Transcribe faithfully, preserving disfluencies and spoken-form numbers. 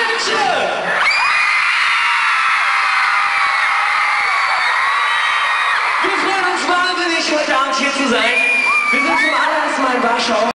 München! Wir freuen uns wahnsinnig, heute Abend hier zu sein. Wir sind zum allerersten Mal in Warschau.